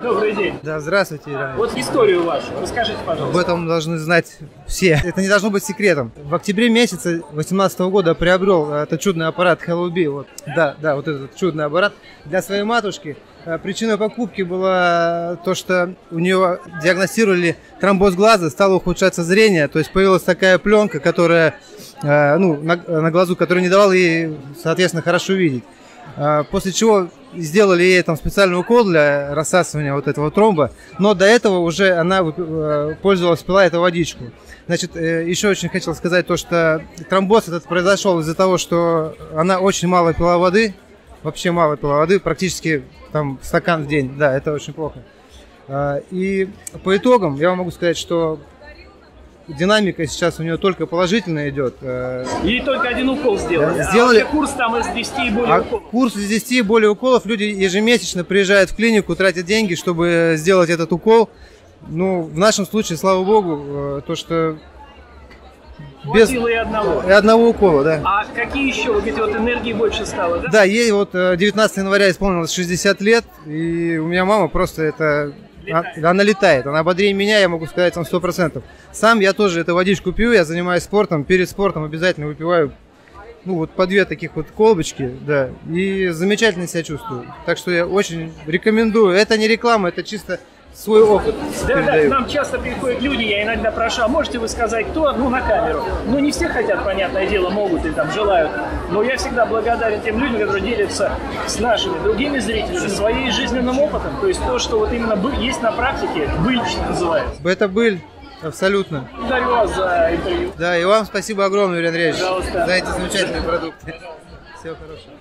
Добрый день. Да, здравствуйте, Ирина. Вот историю вашу расскажите, пожалуйста. Об этом должны знать все. Это не должно быть секретом. В октябре месяце 2018 года приобрел этот чудный аппарат HelloBee. Вот. Да, вот этот чудный аппарат для своей матушки. Причиной покупки было то, что у нее диагностировали тромбоз глаза, стало ухудшаться зрение. То есть появилась такая пленка, которая, на глазу, которая не давала ей, соответственно, хорошо видеть. После чего сделали ей там специальный укол для рассасывания вот этого тромба, но до этого уже она пользовалась, пила эту водичку. Значит, еще очень хотел сказать то, что тромбоз этот произошел из-за того, что она очень мало пила воды, вообще мало пила воды, практически там стакан в день, да, это очень плохо. И по итогам я вам могу сказать, что динамика сейчас у нее только положительно идет. Ей только один укол сделали. Сделали... А курс там из 10 и более уколов. Курс из 10 и более уколов. Люди ежемесячно приезжают в клинику, тратят деньги, чтобы сделать этот укол. Ну, в нашем случае, слава богу, то, что без и одного укола, да. А какие еще, вы говорите, вот энергии больше стало, да? Да, ей вот 19 января исполнилось 60 лет, и у меня мама просто это... Она летает, она бодрее меня, я могу сказать вам 100%. Сам я тоже эту водичку пью, я занимаюсь спортом, перед спортом обязательно выпиваю, по 2 таких вот колбочки, да, и замечательно себя чувствую. Так что я очень рекомендую, это не реклама, это чисто свой опыт. Да, к нам часто приходят люди, я иногда прошу, а можете вы сказать, кто, на камеру. Не все хотят, понятное дело, могут или там желают, но я всегда благодарен тем людям, которые делятся с нашими другими зрителями своим жизненным опытом, то есть то, что вот именно есть на практике, быль, что называется. Это быль, абсолютно. Благодарю вас за интервью. Да, и вам спасибо огромное, Юрий Андреевич, пожалуйста, за эти замечательные продукты. Всего хорошего.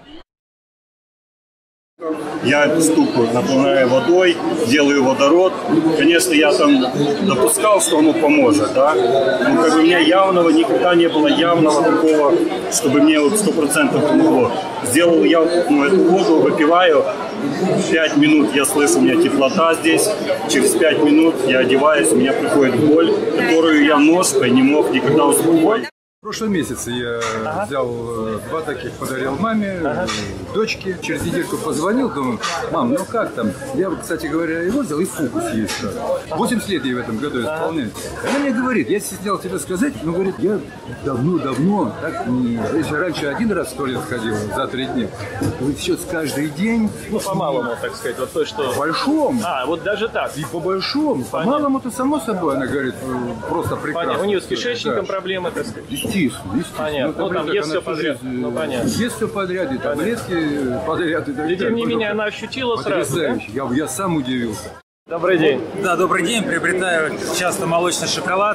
Я штуку наполняю водой, делаю водород. Конечно, я там допускал, что оно поможет, да. Но у меня никогда не было явного такого, чтобы мне 100% помогло. Сделал я эту воду, выпиваю. 5 минут я слышу, у меня теплота здесь. Через 5 минут я одеваюсь, у меня приходит боль, которую я ножкой не мог никогда успокоить. В прошлом месяце я взял 2 таких, подарил маме, дочке. Через недельку позвонил, думаю, мам, как там? Я, кстати говоря, его взял и фокус есть. 80 лет ей в этом году исполняется. Она мне говорит, я стеснял тебе сказать, но говорит, я давно, так, если раньше 1 раз в туалет ходил за 3 дня, говорит, сейчас каждый день. По-малому, так сказать, вот то, что... По большому. Вот даже так. И по большому. По-малому-то само собой, она говорит, просто прекрасно. Понятно. У нее с кишечником проблемы, так сказать. Естественно. Понятно. Там есть все подряд. Понятно. Есть все подряд, и таблетки подряд. И тем не менее она ощутила сразу, да? Я сам удивился. Добрый день. Да, добрый день. Приобретаю часто молочный шоколад.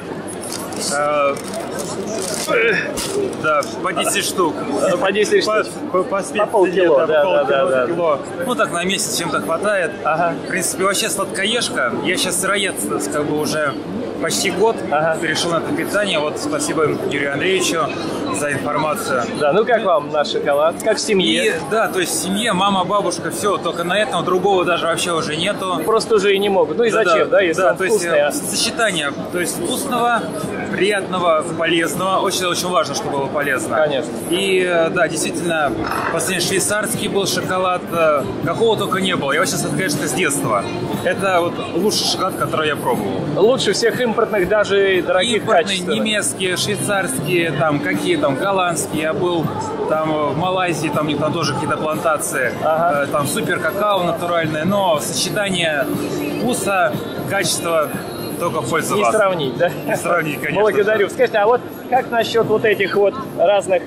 Да, по 10 штук. По 10 штук. По полкило, да. Так на месяц чем-то хватает. В принципе, вообще сладкоежка. Я сейчас сыроед, уже почти год. Перешел на это питание. Вот спасибо Юрию Андреевичу за информацию. Да, как вам наш шоколад? Как в семье? Да, то есть в семье мама, бабушка, все, только на этом, другого даже вообще уже нету. Просто уже и не могут. И зачем, если он вкусный? Сочетание, то есть вкусного, приятного, полезного. Очень важно, чтобы было полезно. Конечно. И да, действительно, последний швейцарский был шоколад, какого только не было. Я сейчас, это, конечно, с детства. Это вот лучший шоколад, который я пробовал. Лучше всех импортных, даже дорогих, импортные, немецкие, швейцарские, какие голландские. Я был там в Малайзии, там у них там тоже какие-то плантации. Там супер какао натуральное, но сочетание вкуса, качества только в пользу вас. Не сравнить, да? Не сравнить, конечно. Благодарю. Скажите, а вот как насчет вот этих вот разных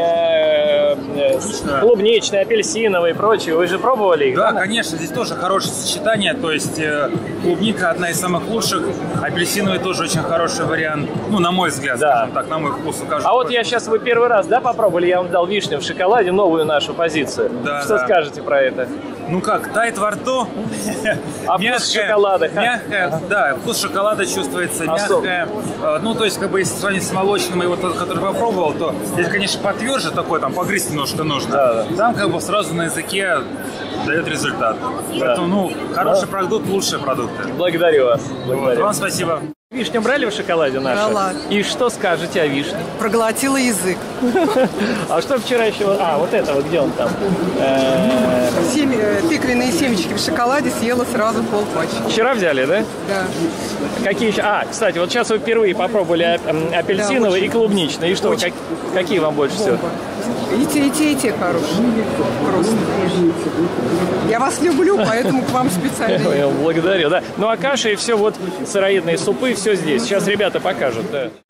клубничные, апельсиновые и прочие? Вы же пробовали их? Да, конечно, здесь тоже хорошее сочетание. То есть клубника одна из самых лучших, апельсиновый тоже очень хороший вариант. На мой взгляд, скажем так, на мой вкус. А вот вы первый раз, попробовали? Я вам дал вишню в шоколаде, новую нашу позицию. Да, Что скажете про это? Тает во рту. А вкус шоколада? Мягкая, да, вкус шоколада чувствуется, мягкая. То есть, если сравнить с молочным и вот тот, который попробовал, то здесь, конечно, потверже такой, погрызть немножко нужно. Да. Там сразу на языке дает результат. Да. Поэтому, хороший продукт, лучшие продукты. Благодарю вас. Вам спасибо. Вишню брали в шоколаде нашу? Брала. И что скажете о вишне? Проглотила язык. А что вчера еще? А, вот это вот, где он там? Тыквенные семечки в шоколаде съела сразу полпачки. Вчера взяли, да? Да. Какие еще? А, кстати, вот сейчас вы впервые попробовали апельсиновый и клубничный. И что, какие вам больше всего? И те хорошие. Просто. Я вас люблю, поэтому к вам специально. Благодарю, да. Ну а каша и все, вот сыроедные супы, все здесь. Сейчас ребята покажут, да.